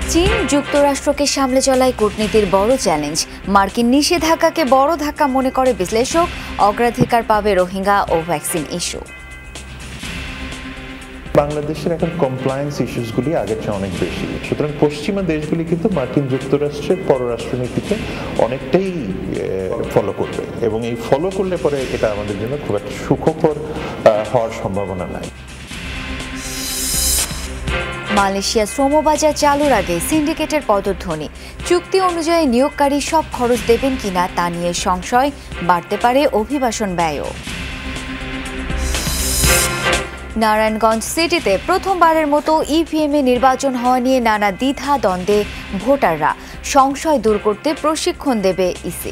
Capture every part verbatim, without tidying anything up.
চীন যুক্তরাষ্ট্রকে সামলে চলায় কূটনীতির বড় চ্যালেঞ্জ। মার্কিন নিষেধাজ্ঞাকে বড় ধাক্কা মনে করে বিশ্লেষক। অগ্রাধিকার পাবে রোহিঙ্গা ও ভ্যাকসিন ইস্যু। বাংলাদেশের এখন কমপ্লায়েন্স ইস্যুসগুলি আগের চেয়ে অনেক বেশি, সুতরাং পশ্চিমা দেশগুলি কিন্তু মার্কিন যুক্তরাষ্ট্রের পররাষ্ট্রনীতিকে অনেকটাই ফলো করবে এবং এই ফলো করলে পরে এটা আমাদের জন্য খুব একটা সুখকর হওয়ার সম্ভাবনা নাই। মালয়েশিয়া শ্রমবাজার চালুর আগে সিন্ডিকেটের পদধ্বনি। চুক্তি অনুযায়ী নিয়োগকারী সব খরচ দেবেন কিনা তা নিয়ে সংশয়। বাড়তে পারে অভিবাসন ব্যয়ও। নারায়ণগঞ্জ সিটিতে প্রথমবারের মতো ইভিএমে নির্বাচন হওয়া নিয়ে নানা দ্বিধা দ্বন্দ্বে ভোটাররা। সংশয় দূর করতে প্রশিক্ষণ দেবে ইসি।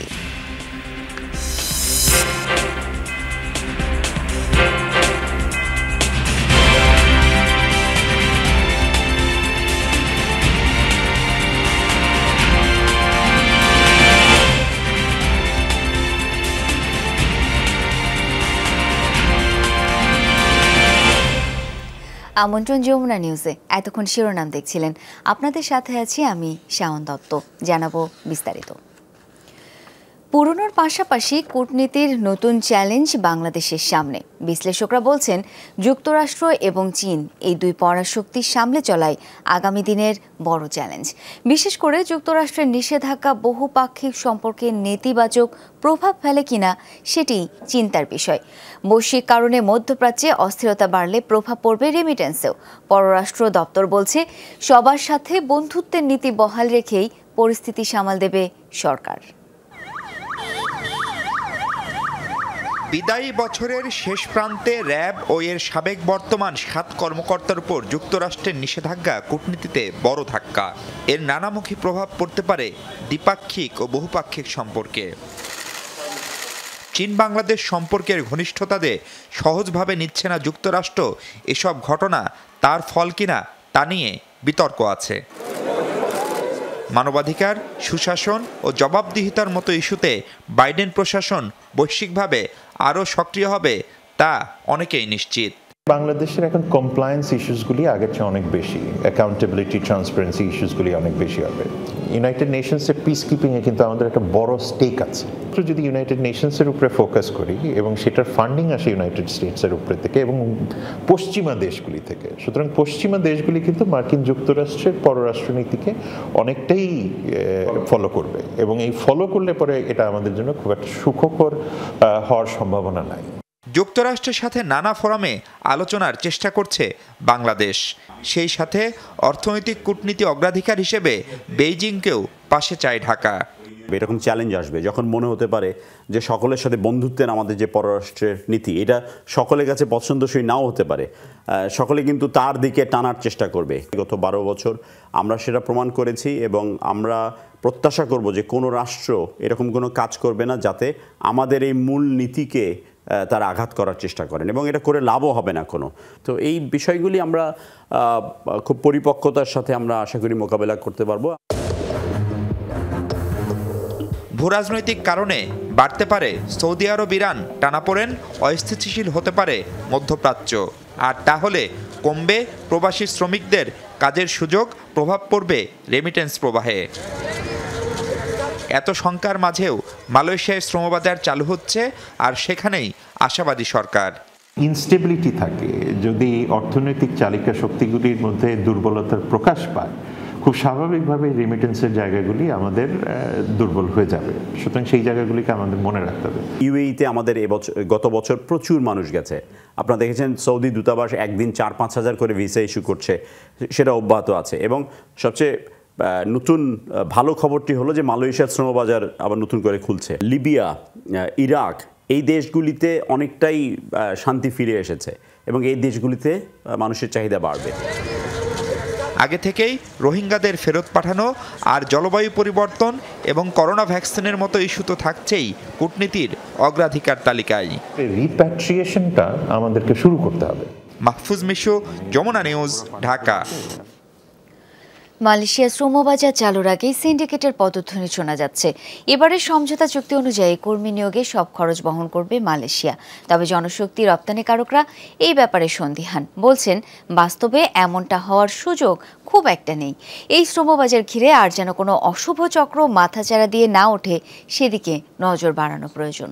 আমন্ত্রণ যমুনা নিউজে। এতক্ষণ শিরোনাম দেখছিলেন, আপনাদের সাথে আছি আমি শাওন দত্ত। জানাবো বিস্তারিত। পুরনোর পাশাপাশি কূটনীতির নতুন চ্যালেঞ্জ বাংলাদেশের সামনে। বিশ্লেষকরা বলছেন, যুক্তরাষ্ট্র এবং চীন এই দুই পরাশক্তির সামলে চলায় আগামী দিনের বড় চ্যালেঞ্জ। বিশেষ করে যুক্তরাষ্ট্রের নিষেধাজ্ঞা বহুপাক্ষিক সম্পর্কে নেতিবাচক প্রভাব ফেলে কিনা সেটি চিন্তার বিষয়। বৈশ্বিক কারণে মধ্যপ্রাচ্যে অস্থিরতা বাড়লে প্রভাব পড়বে রেমিটেন্সেও। পররাষ্ট্র দপ্তর বলছে, সবার সাথে বন্ধুত্বের নীতি বহাল রেখেই পরিস্থিতি সামাল দেবে সরকার। বিদায়ী বছরের শেষ প্রান্তে র্যাব ও এর সাবেক বর্তমান সাত কর্মকর্তার উপর যুক্তরাষ্ট্রের নিষেধাজ্ঞা কূটনীতিতে বড় ধাক্কা। এর নানামুখী প্রভাব পড়তে পারে দ্বিপাক্ষিক ও বহুপাক্ষিক সম্পর্কে। চীন বাংলাদেশ সম্পর্কের ঘনিষ্ঠতাতে সহজভাবে নিচ্ছে না যুক্তরাষ্ট্র। এসব ঘটনা তার ফল কিনা তা নিয়ে বিতর্ক আছে। মানবাধিকার, সুশাসন ও জবাবদিহিতার মতো ইস্যুতে বাইডেন প্রশাসন বৈশ্বিকভাবে আরও সক্রিয় হবে তা অনেকেই নিশ্চিত। বাংলাদেশের এখন কমপ্লায়েন্স ইস্যুসগুলি আগের চেয়ে অনেক বেশি, অ্যাকাউন্টেবিলিটি, ট্রান্সপারেন্সি ইস্যুসগুলি অনেক বেশি হবে। ইউনাইটেড নেশনসের পিস কিপিংয়ে কিন্তু আমাদের একটা বড় স্টেক আছে। যদি ইউনাইটেড নেশনসের উপরে ফোকাস করি এবং সেটার ফান্ডিং আসে ইউনাইটেড স্টেটসের উপরে থেকে এবং পশ্চিমা দেশগুলি থেকে, সুতরাং পশ্চিমা দেশগুলি কিন্তু মার্কিন যুক্তরাষ্ট্রের পররাষ্ট্রনীতিকে অনেকটাই ফলো করবে এবং এই ফলো করলে পরে এটা আমাদের জন্য খুব একটা সুখকর হওয়ার সম্ভাবনা নাই। যুক্তরাষ্ট্রের সাথে নানা ফোরামে আলোচনার চেষ্টা করছে বাংলাদেশ। সেই সাথে অর্থনৈতিক কূটনীতি অগ্রাধিকার হিসেবে বেইজিংকেও পাশে চায় ঢাকা। এরকম চ্যালেঞ্জ আসবে যখন মনে হতে পারে যে সকলের সাথে বন্ধুত্বের আমাদের যে পররাষ্ট্রের নীতি, এটা সকলের কাছে পছন্দসই নাও হতে পারে। সকলে কিন্তু তার দিকে টানার চেষ্টা করবে। গত বারো বছর আমরা সেটা প্রমাণ করেছি এবং আমরা প্রত্যাশা করব যে কোনো রাষ্ট্র এরকম কোনো কাজ করবে না যাতে আমাদের এই মূল নীতিকে তারা আঘাত করার চেষ্টা করেন, এবং এটা করে লাভও হবে না কোনো। তো এই বিষয়গুলি আমরা খুব পরিপক্কতার সাথে আমরা আশা করি মোকাবেলা করতে পারবো। ভূরাজনৈতিক কারণে বাড়তে পারে সৌদি আরব ইরান টানাপোড়েন, অস্থিতিশীল হতে পারে মধ্যপ্রাচ্য। আর তাহলে কমবে প্রবাসী শ্রমিকদের কাজের সুযোগ, প্রভাব পড়বে রেমিটেন্স প্রবাহে। এত শঙ্কার মাঝেও মালয়েশিয়ায় শ্রমবাজার চালু হচ্ছে, আর সেখানেই আশাবাদী সরকার। ইনস্টেবিলিটি থাকে, যদি অর্থনৈতিক চালিকা শক্তিগুলির মধ্যে দুর্বলতার প্রকাশ পায়, খুব স্বাভাবিকভাবে রেমিটেন্সের জায়গাগুলি আমাদের দুর্বল হয়ে যাবে। সুতরাং সেই জায়গাগুলিকে আমাদের মনে রাখতে হবে। ইউএইতে আমাদের এবছর গত বছর প্রচুর মানুষ গেছে। আপনারা দেখেছেন সৌদি দূতাবাস একদিন চার পাঁচ হাজার করে ভিসা ইস্যু করছে, সেটা অব্যাহত আছে। এবং সবচেয়ে নতুন ভালো খবরটি হলো যে মালয়েশিয়ার শ্রমবাজার আবার নতুন করে খুলছে। লিবিয়া, ইরাক, এই দেশগুলিতে অনেকটাই শান্তি ফিরে এসেছে এবং এই দেশগুলিতে মানুষের চাহিদা বাড়বে। আগে থেকেই রোহিঙ্গাদের ফেরত পাঠানো আর জলবায়ু পরিবর্তন এবং করোনা ভ্যাকসিনের মতো ইস্যু তো থাকছেই কূটনীতির অগ্রাধিকার তালিকায়। রিপ্যাট্রিয়েশনটা আমাদেরকে শুরু করতে হবে। মাহফুজ মিশু, যমুনা নিউজ, ঢাকা। মালয়েশিয়া শ্রমবাজার চালুর আগেই সিন্ডিকেটের পদধ্বনি শোনা যাচ্ছে। এবারের সমঝোতা চুক্তি অনুযায়ী কর্মী নিয়োগে সব খরচ বহন করবে মালয়েশিয়া। তবে জনশক্তি রপ্তানিকারকরা এই ব্যাপারে সন্দিহান, বলছেন বাস্তবে এমনটা হওয়ার সুযোগ খুব একটা নেই। এই শ্রমবাজার ঘিরে আর যেন কোনো অশুভ চক্র মাথাচাড়া দিয়ে না ওঠে, সেদিকে নজর বাড়ানো প্রয়োজন।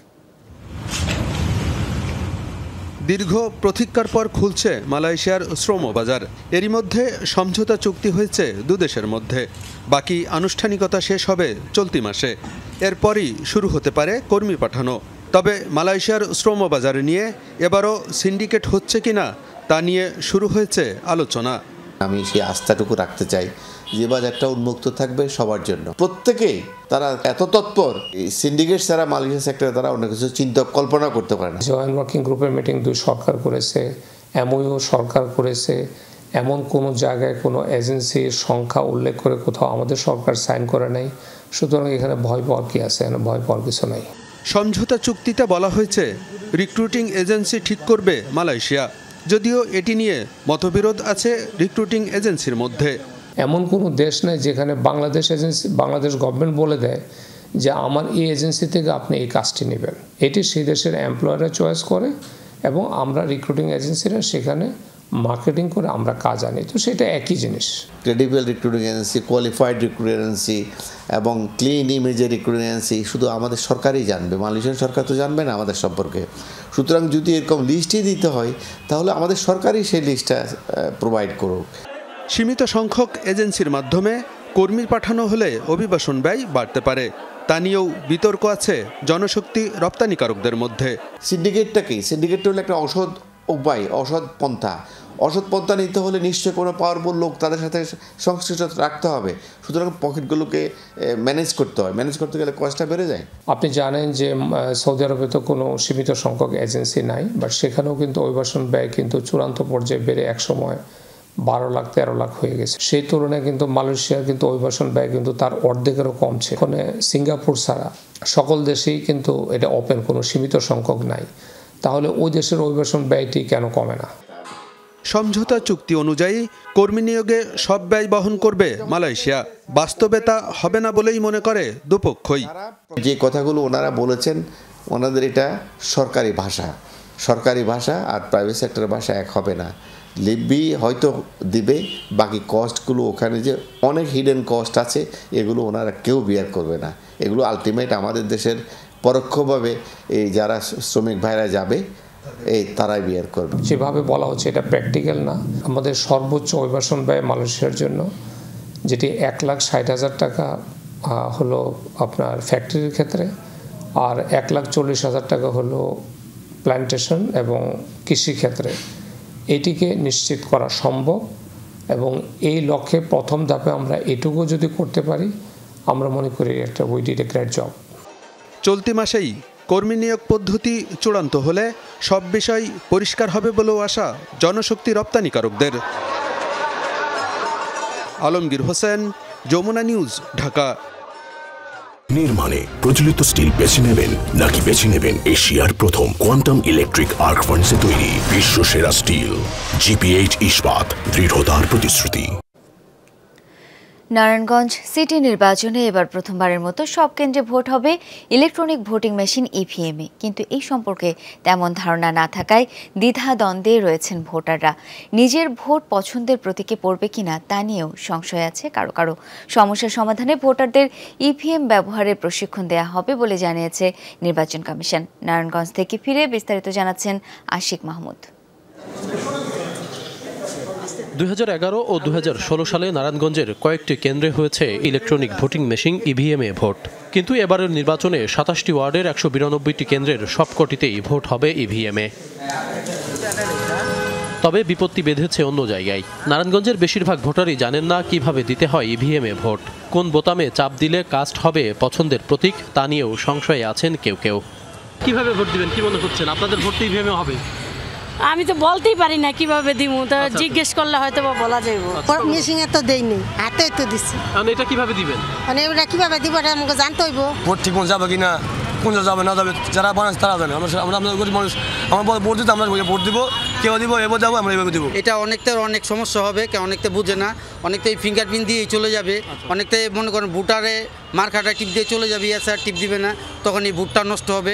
দীর্ঘ প্রতীক্ষার পর খুলছে মালয়েশিয়ার শ্রম বাজার। এরই মধ্যে সমঝোতা চুক্তি হয়েছে দুদেশের মধ্যে। বাকি আনুষ্ঠানিকতা শেষ হবে চলতি মাসে। এরপরই শুরু হতে পারে কর্মী পাঠানো। তবে মালয়েশিয়ার শ্রম বাজার নিয়ে এবারও সিন্ডিকেট হচ্ছে কিনা তা নিয়ে শুরু হয়েছে আলোচনা। আমি সেই আস্থাটুকু রাখতে চাই যে বাজারটা উন্মুক্ত থাকবে সবার জন্য। প্রত্যেকেই তারা এত তৎপর, এই সিন্ডিকেট ছাড়া মালয়েশিয়া সেক্টরে তারা অনেক কিছু চিন্তা কল্পনা করতে পারে না। জয়েন্ট ওয়ার্কিং গ্রুপের মিটিং দুই সরকার করেছে, এমওইউ সরকার করেছে। এমন কোনো জায়গায় কোনো এজেন্সির সংখ্যা উল্লেখ করে কোথাও আমাদের সরকার সাইন করে নাই। সুতরাং এখানে ভয় পাওয়ার কি আছে? এখানে ভয় পাওয়ার কিছু নাই। সমঝোতা চুক্তিতে বলা হয়েছে রিক্রুটিং এজেন্সি ঠিক করবে মালয়েশিয়া, যদিও এটি নিয়ে মতবিরোধ আছে রিক্রুটিং এজেন্সির মধ্যে। এমন কোনো দেশ নেই যেখানে বাংলাদেশ এজেন্সি বাংলাদেশ গভর্নমেন্ট বলে দেয় যে আমার এই এজেন্সি থেকে আপনি এই কাজটি নেবেন। এটি সেই দেশের এমপ্লয়াররা চয়েস করে এবং আমরা রিক্রুটিং এজেন্সিরা সেখানে মার্কেটিং করে আমরা কাজ আনি। তো সেটা একই জিনিস। Credible recruiting agency, qualified recruiting agency এবং ক্লিন ইমেজের রিক্রুটিং এজেন্সি শুধু আমাদের সরকারই জানবে, মালয়েশিয়ান সরকার তো জানবে না আমাদের সম্পর্কে। সুতরাং যদি এরকম লিস্টই দিতে হয় তাহলে আমাদের সরকারই সেই লিস্টটা প্রোভাইড করুক। সীমিত সংখ্যক এজেন্সির মাধ্যমে কর্মী পাঠানো হলে অভিবাসন ব্যয় বাড়তে পারে, তা নিয়েও বিতর্ক আছে জনশক্তি রপ্তানিকারকদের মধ্যে। সিন্ডিকেটটা কি? সিন্ডিকেটটা হলো একটা অসৎ উপায়, অসৎ পন্থা। অসৎ পন্থা নিতে হলে নিশ্চয়ই কোনো পাওয়ারফুল লোক তাদের সাথে সংশ্লিষ্ট রাখতে হবে। সুতরাং পকেটগুলোকে ম্যানেজ করতে হয়। ম্যানেজ করতে গেলে কস্টটা বেড়ে যায়। আপনি জানেন যে সৌদি আরবে তো কোনো সীমিত সংখ্যক এজেন্সি নাই, বাট সেখানেও কিন্তু অভিবাসন ব্যয় কিন্তু চূড়ান্ত পর্যায়ে বেড়ে একসময় বারো লাখ তেরো লাখ হয়ে গেছে। সেই তুলনায় কিন্তু মালয়েশিয়ার কিন্তু অভিবাসন ব্যয় কিন্তু তার অর্ধেকেরও কমছে। ওখানে সিঙ্গাপুর ছাড়া সকল দেশেই কিন্তু এটা ওপেন, কোনো সীমিত সংখ্যক নাই। তাহলে ওই দেশের অভিবাসন ব্যয়টি কেন কমে না? সমঝোতা চুক্তি অনুযায়ী কর্মী নিয়োগে সব ব্যয় বহন করবে মালয়েশিয়া। বাস্তবে তা হবে না বলেই মনে করে দুপক্ষই। যে কথাগুলো ওনারা বলেছেন, ওনাদের এটা সরকারি ভাষা। সরকারি ভাষা আর প্রাইভেট সেক্টরের ভাষা এক হবে না। লিবি হয়তো দিবে, বাকি কস্টগুলো ওখানে যে অনেক হিডেন কস্ট আছে এগুলো ওনারা কেউ বিয়ার করবে না। এগুলো আলটিমেট আমাদের দেশের পরোক্ষভাবে এই যারা শ্রমিক ভাইরা যাবে এই তারাই বিয়ার করবে। যেভাবে বলা হচ্ছে এটা প্র্যাকটিক্যাল না। আমাদের সর্বোচ্চ অভিবাসন ব্যয় মালয়েশিয়ার জন্য যেটি এক লাখ ষাট হাজার টাকা হলো আপনার ফ্যাক্টরির ক্ষেত্রে, আর এক লাখ চল্লিশ হাজার টাকা হলো প্ল্যান্টেশন এবং কৃষি ক্ষেত্রে। এটিকে নিশ্চিত করা সম্ভব এবং এই লক্ষ্যে প্রথম ধাপে আমরা এটুকু যদি করতে পারি, আমরা মনে করি একটা we did a great job. চলতি মাসেই কর্মী নিয়োগ পদ্ধতি চূড়ান্ত হলে সব বিষয় পরিষ্কার হবে বলেও আশা জনশক্তি রপ্তানিকারকদের। আলমগীর হোসেন, যমুনা নিউজ, ঢাকা। নির্মাণে প্রচলিত স্টিল বেছে নেবেন নাকি বেছে নেবেন এশিয়ার প্রথম কোয়ান্টাম ইলেকট্রিক আর্ক ফার্নেসে তৈরি বিশ্ব সেরা স্টিল? জিপিএইচ ইস্পাত, দৃঢ়তার প্রতিশ্রুতি। নারায়ণগঞ্জ সিটি নির্বাচনে এবার প্রথমবারের মতো সব কেন্দ্রে ভোট হবে ইলেকট্রনিক ভোটিং মেশিন ইভিএমে, কিন্তু এই সম্পর্কে তেমন ধারণা না থাকায় দ্বিধা দ্বন্দ্বে রয়েছেন ভোটাররা। নিজের ভোট পছন্দের প্রতীকে পড়বে কিনা তা নিয়েও সংশয় আছে কারো কারো। সমস্যা সমাধানে ভোটারদের ইভিএম ব্যবহারের প্রশিক্ষণ দেওয়া হবে বলে জানিয়েছে নির্বাচন কমিশন। নারায়ণগঞ্জ থেকে ফিরে বিস্তারিত জানাচ্ছেন আশিক মাহমুদ। দুই হাজার এগারো ও দুই হাজার ষোলো সালে নারায়ণগঞ্জের কয়েকটি কেন্দ্রে হয়েছে ইলেকট্রনিক ভোটিং মেশিন ইভিএমে ভোট, কিন্তু এবারের নির্বাচনে সাতাশটি ওয়ার্ডের একশো বিরানব্বইটি কেন্দ্রের সবকটিতেই ভোট হবে ইভিএমে। তবে বিপত্তি বেঁধেছে অন্য জায়গায়। নারায়ণগঞ্জের বেশিরভাগ ভোটারই জানেন না কিভাবে দিতে হয় ইভিএমে ভোট, কোন বোতামে চাপ দিলে কাস্ট হবে পছন্দের প্রতীক, তা নিয়েও সংশয়ে আছেন কেউ কেউ। কিভাবে ভোট দিবেন, কি মনে করছেন? আপনাদের ভোট ইভিএমে হবে? আমি তো বলতেই পারি না কিভাবে দিব, তো জিজ্ঞেস করলে হয়তো বা বলা যাইব। মেশিনে তো দেইনি, হাতে তো দিচ্ছি। মানে এটা কিভাবে দিবেন? মানে এটা কিভাবে দিব এটা আমাকে জানতে হইব। ভোট ঠিক মতো যাবে কিনা, কোন যাবে না যাবে, যারা বানাচ্ছে তারা জানে। আমরা আমরা গরিব মানুষ, আমরা ভোট দিতে আমরা ভোট দিব, কেউ দিব এবার যাবো আমরা এভাবে দেবো। এটা অনেকটা অনেক সমস্যা হবে, কেন অনেকটা বুঝে না, অনেকটা ফিঙ্গারপ্রিন্ট দিয়েই চলে যাবে, অনেকটাই মনে করেন ভোটারে মার্কাটা টিপ দিয়ে চলে যাবে, এছাড়া টিপ দিবে না, তখন এই ভোটটা নষ্ট হবে।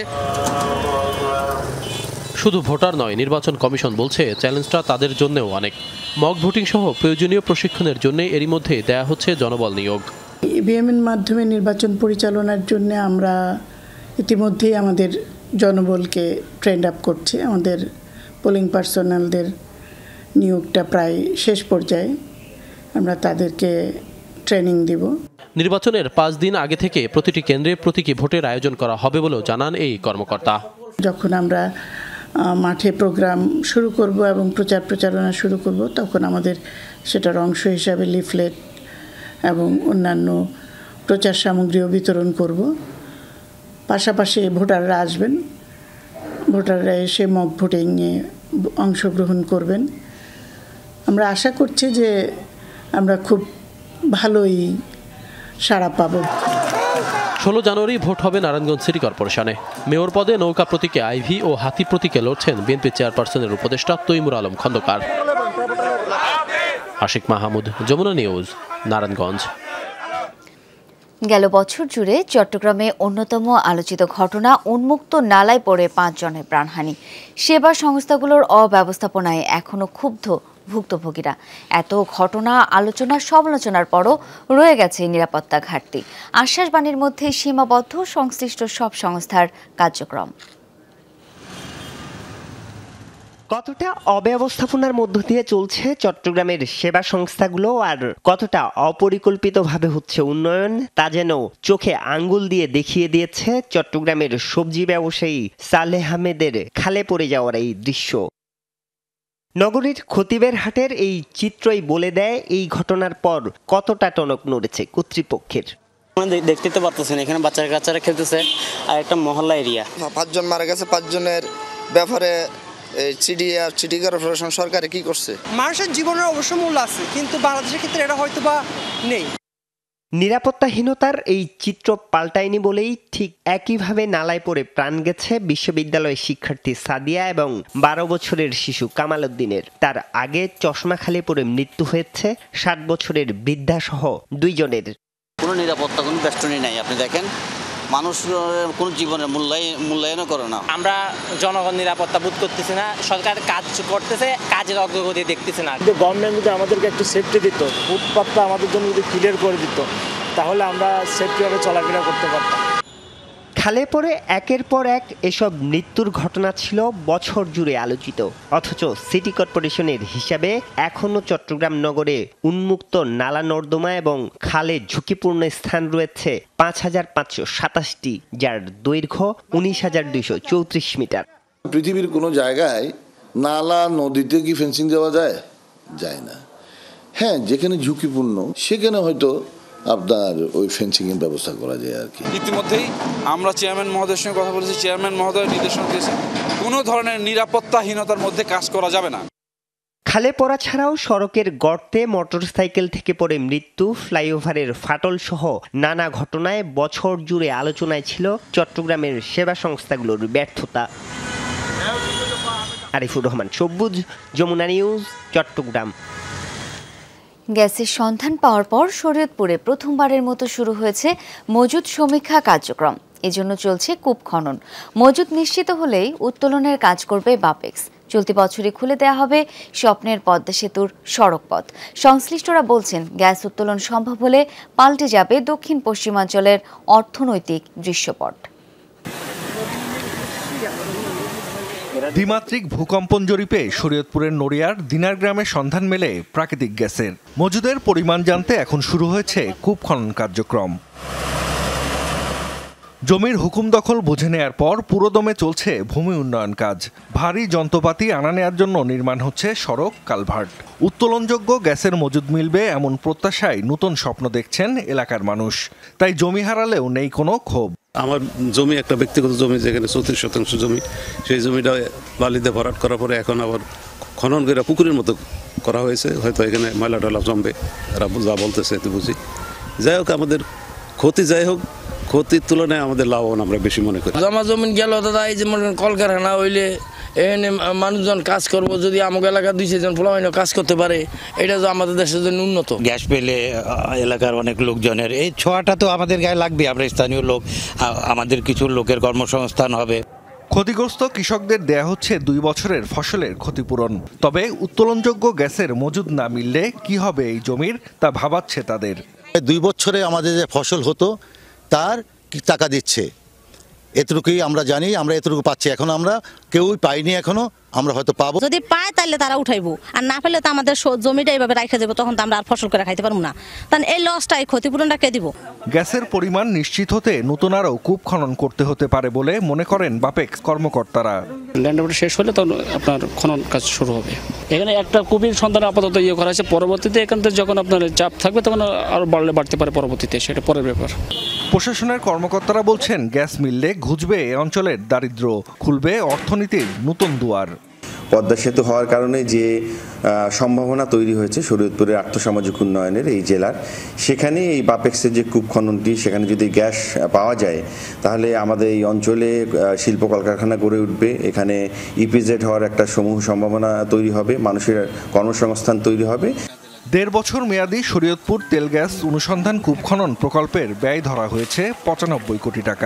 শুধু ভোটার নয়, নির্বাচন কমিশন বলছে চ্যালেঞ্জটা তাদের জন্যও অনেক। মক ভোটিং সহ প্রয়োজনীয় প্রশিক্ষণের জন্য এরই মধ্যে দেয়া হচ্ছে জনবল নিয়োগ। ইভিএম এর মাধ্যমে নির্বাচন পরিচালনার জন্য আমরা ইতিমধ্যেই আমাদের জনবলকে ট্রেন্ড আপ করছি। আমাদের পোলিং পার্সোনালদের নিয়োগটা প্রায় শেষ পর্যায়ে, আমরা তাদেরকে ট্রেনিং দিব। নির্বাচনের পাঁচ দিন আগে থেকে প্রতিটি কেন্দ্রে প্রতীকী ভোটের আয়োজন করা হবে বলেও জানান এই কর্মকর্তা। যখন আমরা মাঠে প্রোগ্রাম শুরু করব এবং প্রচার প্রচারণা শুরু করব, তখন আমাদের সেটার অংশ হিসাবে লিফলেট এবং অন্যান্য প্রচার সামগ্রীও বিতরণ করব। পাশাপাশি ভোটাররা আসবেন, ভোটাররা এসে মক ভোটিংয়ে অংশগ্রহণ করবেন। আমরা আশা করছি যে আমরা খুব ভালোই সাড়া পাব। ষোলো জানুয়ারি ভোট হবে নারায়ণগঞ্জ সিটি কর্পোরেশনে। মেয়র পদে নৌকা প্রতীকে আইভি ও হাতি প্রতীকে লড়ছেন বিএনপি চেয়ারপারসনের উপদেষ্টা তৈমুর আলম খন্দকার। আশিক মাহমুদ, যমুনা নিউজ, নারায়ণগঞ্জ। গেল বছর জুড়ে চট্টগ্রামে অন্যতম আলোচিত ঘটনা উন্মুক্ত নালায় পড়ে পাঁচ জনের প্রাণহানি। সেবা সংস্থাগুলোর অব্যবস্থাপনায় এখনো ক্ষুব্ধ ভুক্তভোগীরা। এত ঘটনা আলোচনা সমালোচনার পরও রয়ে গেছে নিরাপত্তা ঘাটতি। আশ্বাসবাণীর মধ্যে সীমাবদ্ধ সংশ্লিষ্ট সব সংস্থার কার্যক্রম। কতটা অব্যবস্থাপনার মধ্য দিয়ে চলছে চট্টগ্রামের সেবা সংস্থাগুলো, আর কতটা অপরিকল্পিতভাবে হচ্ছে উন্নয়ন, তা যেন চোখে আঙ্গুল দিয়ে দেখিয়ে দিয়েছে চট্টগ্রামের সবজি ব্যবসায়ী সালেহ আহমেদের খালে পড়ে যাওয়ার এই দৃশ্য। নগরীর খতিবের হাটের এই চিত্রই বলে দেয় এই ঘটনার পর কতটা টনক নড়েছে কর্তৃপক্ষের। দেখতে তো পারতেছেন, এখানে বাচ্চা কাচ্চারা খেলতেছে, আর একটা মহল্লা এরিয়া। পাঁচজন মারা গেছে, পাঁচজনের ব্যাপারে সিডি আর সিটি কর্পোরেশন সরকারে কি করছে? মানুষের জীবনের অবশ্য মূল্য আছে, কিন্তু বাংলাদেশের ক্ষেত্রে এটা হয়তো বা নেই। নিরাপত্তাহীনতার এই চিত্র পাল্টায়নি বলেই ঠিক একইভাবে নালায় পড়ে প্রাণ গেছে বিশ্ববিদ্যালয়ের শিক্ষার্থী সাদিয়া এবং বারো বছরের শিশু কামাল উদ্দিনের। তার আগে চশমা খালে পড়ে মৃত্যু হয়েছে ষাট বছরের বৃদ্ধা সহ দুইজনের। কোনো নিরাপত্তা, কোনো বেষ্টনী নাই। আপনি দেখেন, মানুষ কোনো জীবনের মূল্যায়ন মূল্যায়নও করে না। আমরা জনগণ নিরাপত্তা বোধ করতেছি না, সরকার কাজ করতেছে, কাজের অগ্রগতি দেখতেছে না। কিন্তু গভর্নমেন্ট যদি আমাদেরকে একটু সেফটি দিত, ফুটপাথটা আমাদের জন্য যদি ক্লিয়ার করে দিত, তাহলে আমরা সেফটিভাবে চলাফেরা করতে পারতাম। খালে পড়ে একের পর এক এসব মৃত্যুর ঘটনা ছিল বছর জুড়ে আলোচিত, অথচ সিটি কর্পোরেশনের হিসাবে এখনও চট্টগ্রাম নগরে উন্মুক্ত নালা নর্দমা এবং খালে ঝুঁকিপূর্ণ স্থান রয়েছে পাঁচ হাজার পাঁচশো সাতাশটি, যার দৈর্ঘ্য উনিশ হাজার দুইশো চৌত্রিশ মিটার। পৃথিবীর কোনো জায়গায় নালা নদীতে কি ফেন্সিং দেওয়া যায়? যায় না। হ্যাঁ, যেখানে ঝুঁকিপূর্ণ সেখানে হয়তো আপনার ওই ফেন্সিং এর ব্যবস্থা করা যায় আর কি। ইতিমধ্যেই আমরা চেয়ারম্যান মহোদয়ের সঙ্গে কথা বলেছি, চেয়ারম্যান মহোদয় নির্দেশনা দিয়েছেন কোনো ধরনের নিরাপত্তাহীনতার মধ্যে কাজ করা যাবে না। খালে পড়া ছাড়াও সড়কের গর্তে মোটরসাইকেল থেকে পড়ে মৃত্যু, ফ্লাইওভারের ফাটল সহ নানা ঘটনায় বছর জুড়ে আলোচনায় ছিল চট্টগ্রামের সেবা সংস্থাগুলোর ব্যর্থতা। আরিফুর রহমান সবুজ, যমুনা নিউজ, চট্টগ্রাম। গ্যাসের সন্ধান পাওয়ার পর শরীয়তপুরে প্রথমবারের মতো শুরু হয়েছে মজুদ সমীক্ষা কার্যক্রম। এজন্য চলছে কূপ খনন। মজুদ নিশ্চিত হলেই উত্তোলনের কাজ করবে বাপেক্স। চলতি বছরই খুলে দেওয়া হবে স্বপ্নের পদ্মা সেতুর সড়ক পথ। সংশ্লিষ্টরা বলছেন, গ্যাস উত্তোলন সম্ভব হলে পাল্টে যাবে দক্ষিণ পশ্চিমাঞ্চলের অর্থনৈতিক দৃশ্যপট। দ্বিমাত্রিক ভূকম্পন জরিপে শরীয়তপুরের নড়িয়ার দিনার গ্রামে সন্ধান মেলে প্রাকৃতিক গ্যাসের। মজুদের পরিমাণ জানতে এখন শুরু হয়েছে কূপ খনন কার্যক্রম। জমির হুকুম দখল বুঝে নেয়ার পর পুরোদমে চলছে ভূমি উন্নয়ন কাজ। ভারী যন্ত্রপাতি আনা নেয়ার জন্য নির্মাণ হচ্ছে সড়ক, কালভার্ট। উত্তোলনযোগ্য গ্যাসের মজুদ মিলবে এমন প্রত্যাশায় নতুন স্বপ্ন দেখছেন এলাকার মানুষ। তাই জমি হারালেও নেই কোনো ক্ষোভ। আমার জমি একটা ব্যক্তিগত জমি, যেখানে চৌত্রিশ শতাংশ জমি, সেই জমিটা বালিতে ভরাট করার পরে এখন আবার খনন করে পুকুরের মতো করা হয়েছে। হয়তো এখানে ময়লা টয়লা জমবে, এরা যা বলতেছে এতে বুঝি। যাই হোক, আমাদের ক্ষতি যাই হোক, ক্ষতির তুলনায় আমাদের লাভবান আমরা বেশি মনে করি। জমা জমিন গেল দাদা, এই যে মনে কলকারখানা হইলে এখানে মানুষজন কাজ করবো, যদি আমাকে এলাকার দুই চারজন ফলামাইন কাজ করতে পারে, এটা তো আমাদের দেশের জন্য উন্নত। গ্যাস পেলে এলাকার অনেক লোকজনের এই ছোঁয়াটা তো আমাদের গায়ে লাগবে। আমরা স্থানীয় লোক, আমাদের কিছু লোকের কর্মসংস্থান হবে। ক্ষতিগ্রস্ত কৃষকদের দেয়া হচ্ছে দুই বছরের ফসলের ক্ষতিপূরণ। তবে উত্তোলনযোগ্য গ্যাসের মজুদ না মিললে কি হবে এই জমির, তা ভাবাচ্ছে তাদের। দুই বছরে আমাদের যে ফসল হতো তার কি টাকা দিচ্ছে, এতটুকুই আমরা জানি। আমরা এতটুকু পাচ্ছি, এখন আমরা কেউই পাইনি, এখনো আমরা হয়তো পাবো। যদি পায় তাহলে তারা উঠাইবো, আর না পেলে তো আমাদের জমিটা এইভাবে রাখা যাবে, তখন তো আমরা আর ফসল করে খাইতে পারবো না। তাহলে এই লসটা, এই ক্ষতিপূরণটা কে দিব? গ্যাসের পরিমাণ নিশ্চিত হতে নতুন আরও কূপ খনন করতে হতে পারে বলে মনে করেন বাপেক্স কর্মকর্তারা। ল্যান্ড শেষ হলে তখন আপনার খনন কাজ শুরু হবে। এখানে একটা কূপের সন্ধান আপাতত ইয়ে করা হয়েছে, পরবর্তীতে এখান থেকে যখন আপনার চাপ থাকবে তখন আরও বাড়লে বাড়তে পারে পরবর্তীতে, সেটা পরের ব্যাপার। প্রশাসনের কর্মকর্তারা বলছেন গ্যাস মিললে ঘুচবে এ অঞ্চলের দারিদ্র্য, খুলবে অর্থনীতির নতুন দুয়ার। পদ্মা সেতু হওয়ার কারণে যে সম্ভাবনা তৈরি হয়েছে শরীয়তপুরের আর্থসামাজিক উন্নয়নের এই জেলার, সেখানে এই বাপেক্সের যে কূপ খননটি, সেখানে যদি গ্যাস পাওয়া যায় তাহলে আমাদের এই অঞ্চলে শিল্প কলকারখানা গড়ে উঠবে। এখানে ইপিজেড হওয়ার একটা সমূহ সম্ভাবনা তৈরি হবে, মানুষের কর্মসংস্থান তৈরি হবে। দেড় বছর মেয়াদী শরীয়তপুর তেল গ্যাস অনুসন্ধান কূপ খনন প্রকল্পের ব্যয় ধরা হয়েছে পঁচানব্বই কোটি টাকা।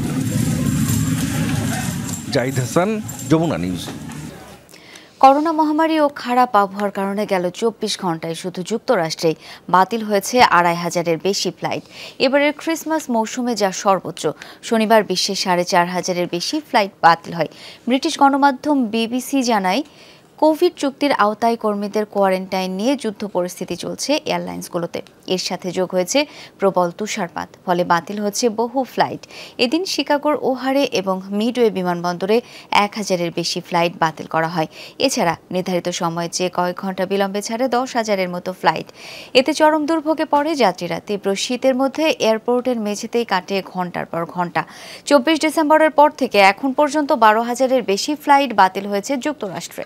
জাহিদ হাসান, যমুনা নিউজ। করোনা মহামারী ও খারাপ আবহাওয়ার কারণে গেল চব্বিশ ঘন্টায় শুধু যুক্তরাষ্ট্রেই বাতিল হয়েছে আড়াই হাজারের বেশি ফ্লাইট। এবারের ক্রিসমাস মৌসুমে যা সর্বোচ্চ। শনিবার বিশ্বের সাড়ে চার হাজারের বেশি ফ্লাইট বাতিল হয়। ব্রিটিশ গণমাধ্যম বিবিসি জানায়, কোভিড চুক্তির আওতায় কর্মীদের কোয়ারেন্টাইন নিয়ে যুদ্ধ পরিস্থিতি চলছে এয়ারলাইন্সগুলোতে। এর সাথে যোগ হয়েছে প্রবল তুষারপাত, ফলে বাতিল হচ্ছে বহু ফ্লাইট। এদিন শিকাগোর ওহারে এবং মিডওয়ে বিমানবন্দরে এক হাজারের বেশি ফ্লাইট বাতিল করা হয়। এছাড়া নির্ধারিত সময়ের চেয়ে কয়েক ঘন্টা বিলম্বে ছাড়ে দশ হাজারের মতো ফ্লাইট। এতে চরম দুর্ভোগে পড়ে যাত্রীরা। তীব্র শীতের মধ্যে এয়ারপোর্টের মেঝেতেই কাটে ঘন্টার পর ঘন্টা। চব্বিশ ডিসেম্বরের পর থেকে এখন পর্যন্ত বারো হাজারের বেশি ফ্লাইট বাতিল হয়েছে যুক্তরাষ্ট্রে।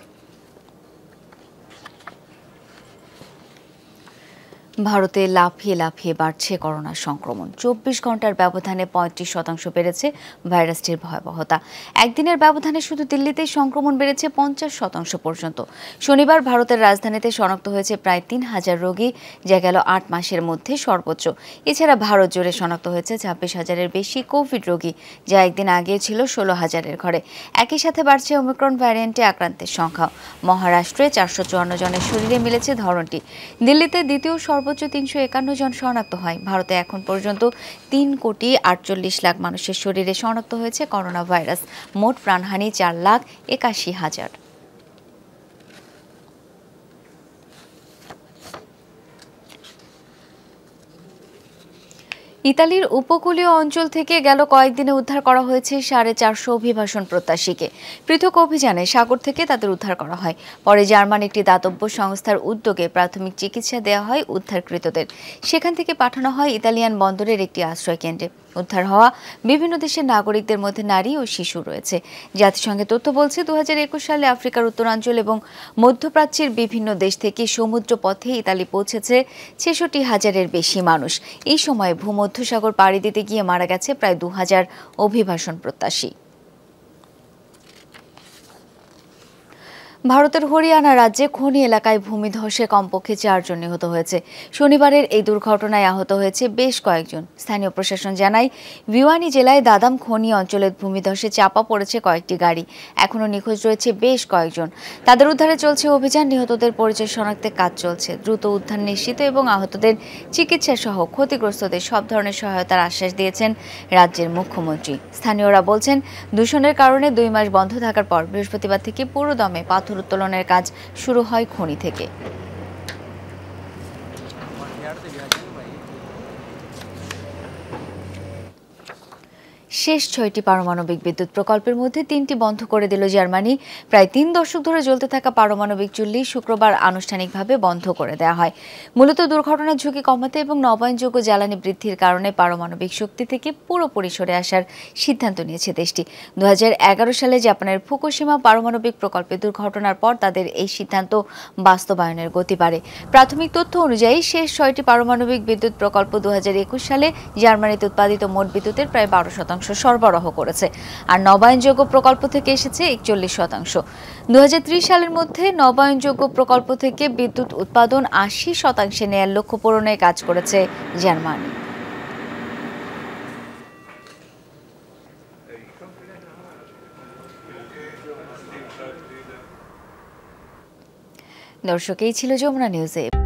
ভারতে লাফিয়ে লাফিয়ে বাড়ছে করোনা সংক্রমণ। চব্বিশ ঘন্টার ব্যবধানে পঁয়ত্রিশ শতাংশ বেড়েছে ভাইরাসটির ভয়াবহতা। একদিনের ব্যবধানে শুধু দিল্লিতেই সংক্রমণ বেড়েছে পঞ্চাশ শতাংশ পর্যন্ত। শনিবার ভারতের রাজধানীতে শনাক্ত হয়েছে প্রায় তিন হাজার রোগী, যা গেল আট মাসের মধ্যে সর্বোচ্চ। এছাড়া ভারত জুড়ে শনাক্ত হয়েছে ছাব্বিশ হাজারের বেশি কোভিড রোগী, যা একদিন আগে ছিল ষোলো হাজারের ঘরে। একই সাথে বাড়ছে ওমিক্রন ভ্যারিয়েন্টে আক্রান্তের সংখ্যা। মহারাষ্ট্রে চারশো চুয়ান্ন জনের শরীরে মিলেছে ধরনটি। দিল্লিতে দ্বিতীয় সর্বোচ্চ তিনশো একান্ন জন শনাক্ত হয়। ভারতে এখন পর্যন্ত তিন কোটি আটচল্লিশ লাখ মানুষের শরীরে শনাক্ত হয়েছে করোনা ভাইরাস। মোট প্রাণহানি চার লাখ একাশি হাজার। ইতালির উপকূলীয় অঞ্চল থেকে গেল কয়েকদিনে উদ্ধার করা হয়েছে সাড়ে চারশো অভিবাসন প্রত্যাশীকে। পৃথক অভিযানে সাগর থেকে তাদের উদ্ধার করা হয়। পরে জার্মান একটি দাতব্য সংস্থার উদ্যোগে প্রাথমিক চিকিৎসা দেওয়া হয় উদ্ধারকৃতদের। সেখান থেকে পাঠানো হয় ইতালিয়ান বন্দরের একটি আশ্রয় কেন্দ্রে। উদ্ধার হওয়া বিভিন্ন দেশের নাগরিকদের মধ্যে নারী ও শিশু রয়েছে। জাতিসংঘের তথ্য বলছে, দু হাজার একুশ সালে আফ্রিকার উত্তরাঞ্চল এবং মধ্যপ্রাচ্যের বিভিন্ন দেশ থেকে সমুদ্র পথে ইতালি পৌঁছেছে ছেষট্টি হাজারের বেশি মানুষ। এই সময় ভূমধ্যসাগর পাড়ি দিতে গিয়ে মারা গেছে প্রায় দু হাজার অভিবাসন প্রত্যাশী। ভারতের হরিয়ানা রাজ্যে খনি এলাকায় ভূমিধসে কমপক্ষে চারজন নিহত হয়েছে। শনিবারের এই দুর্ঘটনায় আহত হয়েছে বেশ কয়েকজন। স্থানীয় প্রশাসন জানায়, ভিওয়ানি জেলায় দাদাম খনি অঞ্চলে ভূমিধসে চাপা পড়েছে কয়েকটি গাড়ি। এখনও নিখোঁজ রয়েছে বেশ কয়েকজন। তাদের উদ্ধারে চলছে অভিযান। নিহতদের পরিচয় শনাক্তে কাজ চলছে। দ্রুত উদ্ধার নিশ্চিত এবং আহতদের চিকিৎসা সহ ক্ষতিগ্রস্তদের সব ধরনের সহায়তার আশ্বাস দিয়েছেন রাজ্যের মুখ্যমন্ত্রী। স্থানীয়রা বলছেন, দূষণের কারণে দুই মাস বন্ধ থাকার পর বৃহস্পতিবার থেকে পুরো দমে পাথর উত্তোলনের কাজ শুরু হয় খনি থেকে। শেষ ছয়টি পারমাণবিক বিদ্যুৎ প্রকল্পের মধ্যে তিনটি বন্ধ করে দিল জার্মানি। প্রায় তিন দশক ধরে জ্বলতে থাকা পারমাণবিক চুল্লি শুক্রবার আনুষ্ঠানিকভাবে বন্ধ করে দেওয়া হয়। মূলত দুর্ঘটনার ঝুঁকি কমাতে এবং নবায়নযোগ্য জ্বালানি বৃদ্ধির কারণে পারমাণবিক শক্তি থেকে পুরোপুরি সরে আসার সিদ্ধান্ত নিয়েছে দেশটি। দু হাজার এগারো সালে জাপানের ফুকুশিমা পারমাণবিক প্রকল্পে দুর্ঘটনার পর তাদের এই সিদ্ধান্ত বাস্তবায়নের গতি বাড়ে। প্রাথমিক তথ্য অনুযায়ী শেষ ছয়টি পারমাণবিক বিদ্যুৎ প্রকল্প দু হাজার একুশ সালে জার্মানিতে উৎপাদিত মোট বিদ্যুতের প্রায় বারো শতাংশ শতাংশ সরবরাহ করেছে, আর নবায়নযোগ্য প্রকল্প থেকে এসেছে একচল্লিশ শতাংশ। দু হাজার ত্রিশ সালের মধ্যে নবায়নযোগ্য প্রকল্প থেকে বিদ্যুৎ উৎপাদন আশি শতাংশে নেয়ার লক্ষ্য পূরণে কাজ করেছে জার্মানি। দর্শক, এই ছিল যমুনা নিউজে।